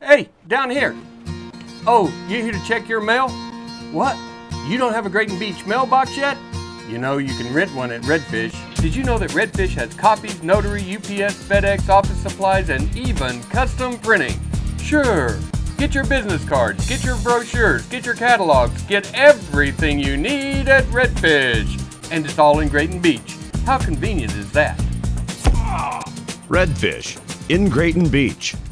Hey, down here. Oh, you here to check your mail? What? You don't have a Grayton Beach mailbox yet? You know you can rent one at Redfish. Did you know that Redfish has copies, notary, UPS, FedEx, office supplies, and even custom printing? Sure. Get your business cards, get your brochures, get your catalogs, get everything you need at Redfish. And it's all in Grayton Beach. How convenient is that? Redfish in Grayton Beach.